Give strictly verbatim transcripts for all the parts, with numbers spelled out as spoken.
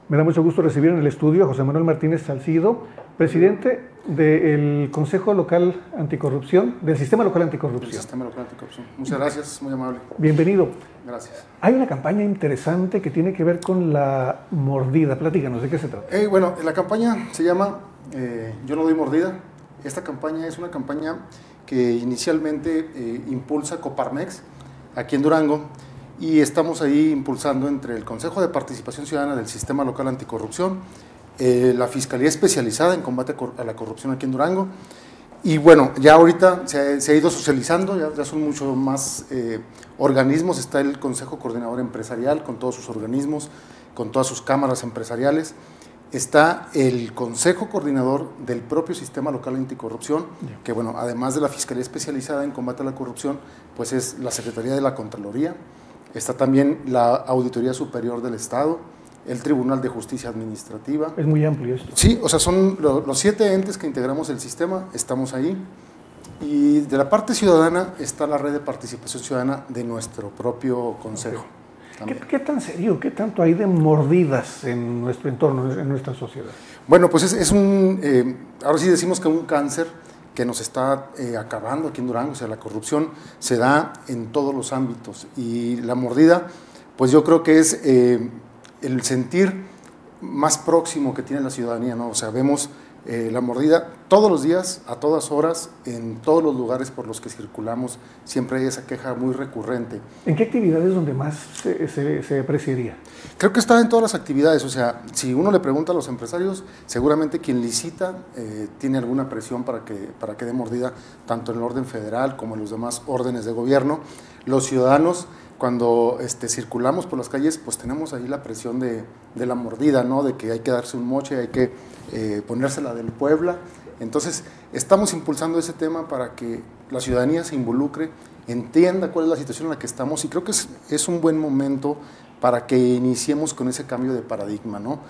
Me da mucho gusto recibir en el estudio a José Manuel Martínez Salcido, presidente del Consejo Local Anticorrupción, del Sistema Local Anticorrupción. El Sistema Local Anticorrupción. Muchas gracias, muy amable. Bienvenido. Gracias. Hay una campaña interesante que tiene que ver con la mordida. Platícanos, ¿de qué se trata? Eh, bueno, la campaña se llama eh, Yo no doy mordida. Esta campaña es una campaña que inicialmente eh, impulsa Coparmex aquí en Durango, y estamos ahí impulsando entre el Consejo de Participación Ciudadana del Sistema Local Anticorrupción, eh, la Fiscalía Especializada en Combate a la Corrupción aquí en Durango, y bueno, ya ahorita se, se ha ido socializando, ya, ya son mucho más eh, organismos. Está el Consejo Coordinador Empresarial con todos sus organismos, con todas sus cámaras empresariales. Está el Consejo Coordinador del propio Sistema Local Anticorrupción, que bueno, además de la Fiscalía Especializada en Combate a la Corrupción, pues es la Secretaría de la Contraloría. Está también la Auditoría Superior del Estado, el Tribunal de Justicia Administrativa. Es muy amplio esto. Sí, o sea, son lo, los siete entes que integramos el sistema, estamos ahí. Y de la parte ciudadana está la red de participación ciudadana de nuestro propio consejo. ¿Qué, ¿Qué tan serio, qué tanto hay de mordidas en nuestro entorno, en nuestra sociedad? Bueno, pues es, es un, eh, ahora sí decimos que un cáncer que nos está eh, acabando aquí en Durango. O sea, la corrupción se da en todos los ámbitos, y la mordida, pues yo creo que es eh, el sentir más próximo que tiene la ciudadanía, ¿no? O sea, vemos eh, la mordida todos los días, a todas horas, en todos los lugares por los que circulamos. Siempre hay esa queja muy recurrente. ¿En qué actividades donde más se, se, se apreciaría? Creo que está en todas las actividades. O sea, si uno le pregunta a los empresarios, seguramente quien licita eh, tiene alguna presión para que, para que dé mordida, tanto en el orden federal como en los demás órdenes de gobierno. Los ciudadanos, cuando este, circulamos por las calles, pues tenemos ahí la presión de, de la mordida, ¿no? De que hay que darse un moche, hay que eh, ponérsela del Puebla. Entonces, estamos impulsando ese tema para que la ciudadanía se involucre, entienda cuál es la situación en la que estamos, y creo que es, es un buen momento para que iniciemos con ese cambio de paradigma, ¿no?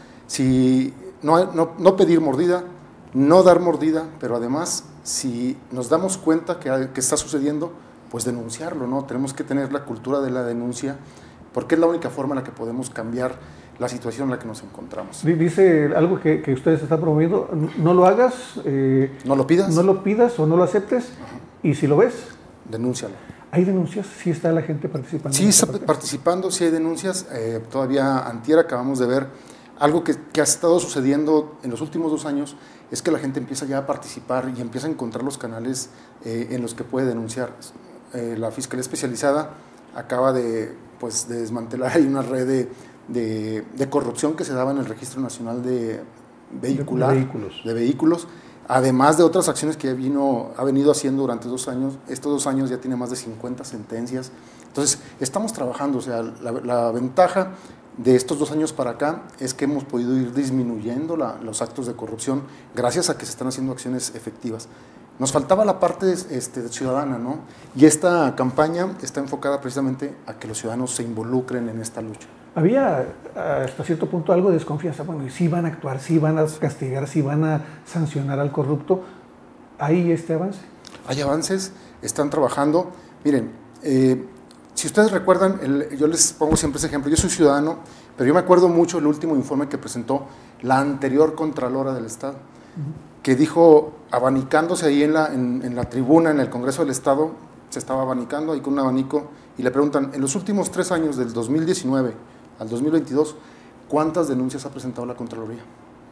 Si no, no, no pedir mordida, no dar mordida, pero además, si nos damos cuenta que, que está sucediendo, pues denunciarlo, ¿no? Tenemos que tener la cultura de la denuncia, porque es la única forma en la que podemos cambiar la situación en la que nos encontramos. Dice algo que, que ustedes están promoviendo: no lo hagas, eh, no lo pidas, no lo pidas o no lo aceptes. Ajá. Y si lo ves, denúncialo. ¿Hay denuncias? ¿Sí está la gente participando? Sí, está participando, sí hay denuncias. Eh, todavía antier acabamos de ver algo que, que ha estado sucediendo en los últimos dos años, es que la gente empieza ya a participar y empieza a encontrar los canales eh, en los que puede denunciar. Eh, la Fiscalía Especializada acaba de, pues, de desmantelar ahí una red de, de, de corrupción que se daba en el Registro Nacional de Vehicular, de, de vehículos. de vehículos, además de otras acciones que vino, ha venido haciendo durante dos años. Estos dos años ya tiene más de cincuenta sentencias. Entonces, estamos trabajando. O sea, la, la ventaja de estos dos años para acá es que hemos podido ir disminuyendo la, los actos de corrupción gracias a que se están haciendo acciones efectivas. Nos faltaba la parte este, ciudadana, ¿no? Y esta campaña está enfocada precisamente a que los ciudadanos se involucren en esta lucha. Había hasta cierto punto algo de desconfianza. Bueno, ¿y si van a actuar, si van a castigar, si van a sancionar al corrupto? ¿Hay este avance? Hay avances, están trabajando. Miren, eh, si ustedes recuerdan, el, yo les pongo siempre ese ejemplo. Yo soy ciudadano, pero yo me acuerdo mucho el último informe que presentó la anterior Contralora del Estado, uh-huh, que dijo, abanicándose ahí en la, en, en la tribuna, en el Congreso del Estado, se estaba abanicando ahí con un abanico, y le preguntan, en los últimos tres años, del dos mil diecinueve al dos mil veintidós, ¿cuántas denuncias ha presentado la Contraloría?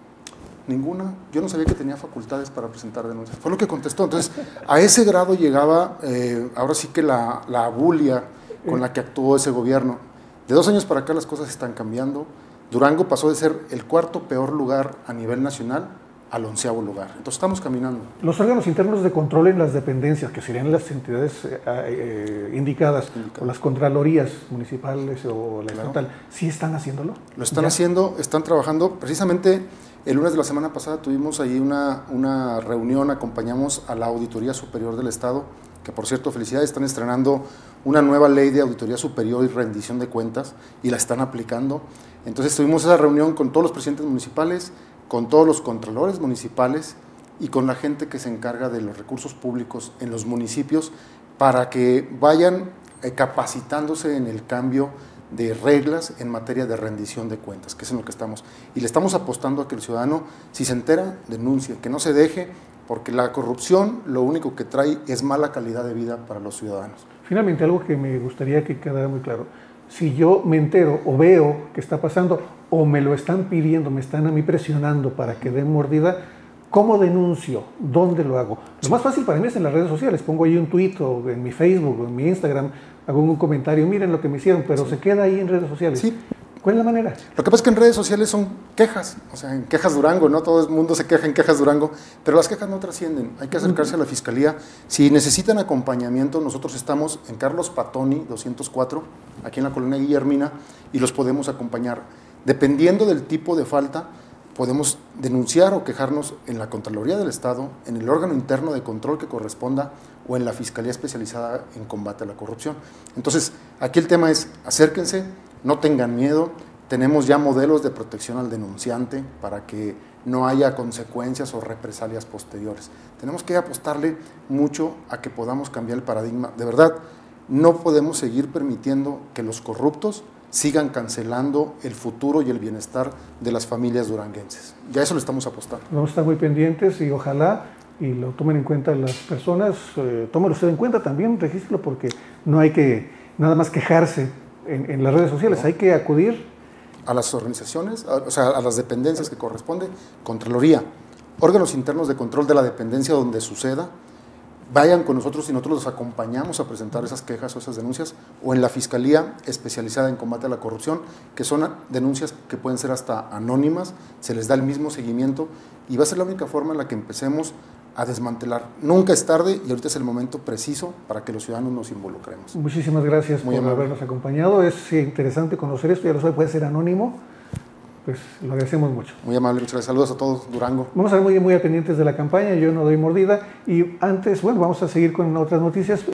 Ninguna. Yo no sabía que tenía facultades para presentar denuncias. Fue lo que contestó. Entonces, a ese grado llegaba, eh, ahora sí que la, la abulia con la que actuó ese gobierno. De dos años para acá las cosas están cambiando. Durango pasó de ser el cuarto peor lugar a nivel nacional al onceavo lugar. Entonces estamos caminando. Los órganos internos de control en las dependencias, que serían las entidades eh, eh, indicadas, Indicado. o las contralorías municipales o la estatal, claro, ¿sí están haciéndolo? Lo están ¿Ya? haciendo, están trabajando. Precisamente el lunes de la semana pasada tuvimos ahí una, una reunión, acompañamos a la Auditoría Superior del Estado, que por cierto, felicidades, están estrenando una nueva ley de auditoría superior y rendición de cuentas, y la están aplicando. Entonces tuvimos esa reunión con todos los presidentes municipales, con todos los contralores municipales y con la gente que se encarga de los recursos públicos en los municipios, para que vayan capacitándose en el cambio de reglas en materia de rendición de cuentas, que es en lo que estamos. Y le estamos apostando a que el ciudadano, si se entera, denuncie, que no se deje, porque la corrupción lo único que trae es mala calidad de vida para los ciudadanos. Finalmente, algo que me gustaría que quedara muy claro, si yo me entero o veo que está pasando, o me lo están pidiendo, me están a mí presionando para que dé mordida, ¿cómo denuncio? ¿Dónde lo hago? Lo más fácil para mí es en las redes sociales. Pongo ahí un tweet o en mi Facebook o en mi Instagram, hago un comentario, miren lo que me hicieron, pero sí. se queda ahí en redes sociales. Sí. ¿Cuál es la manera? Lo que pasa es que en redes sociales son quejas, o sea, en Quejas Durango, ¿no? Todo el mundo se queja en Quejas Durango, pero las quejas no trascienden, hay que acercarse a la Fiscalía. Si necesitan acompañamiento, nosotros estamos en Carlos Patoni, doscientos cuatro, aquí en la colonia Guillermina, y los podemos acompañar. Dependiendo del tipo de falta, podemos denunciar o quejarnos en la Contraloría del Estado, en el órgano interno de control que corresponda o en la Fiscalía Especializada en Combate a la Corrupción. Entonces, aquí el tema es, acérquense, no tengan miedo, tenemos ya modelos de protección al denunciante para que no haya consecuencias o represalias posteriores. Tenemos que apostarle mucho a que podamos cambiar el paradigma. De verdad, no podemos seguir permitiendo que los corruptos sigan cancelando el futuro y el bienestar de las familias duranguenses. Ya eso lo estamos apostando. Vamos a estar muy pendientes y ojalá y lo tomen en cuenta las personas. Eh, tómelo usted en cuenta también, regístrelo, porque no hay que nada más quejarse en, en las redes sociales, no. Hay que acudir a las organizaciones, a, o sea, a las dependencias que corresponde, Contraloría, órganos internos de control de la dependencia donde suceda. Vayan con nosotros y nosotros los acompañamos a presentar esas quejas o esas denuncias, o en la Fiscalía Especializada en Combate a la Corrupción, que son denuncias que pueden ser hasta anónimas, se les da el mismo seguimiento y va a ser la única forma en la que empecemos a desmantelar. Nunca es tarde y ahorita es el momento preciso para que los ciudadanos nos involucremos. Muchísimas gracias Muy por amable. habernos acompañado. Es interesante conocer esto, ya lo sabe, puede ser anónimo. Pues lo agradecemos mucho. Muy amable, muchas gracias. Saludos a todos, Durango. Vamos a estar muy, muy pendientes de la campaña, yo no doy mordida. Y antes, bueno, vamos a seguir con otras noticias.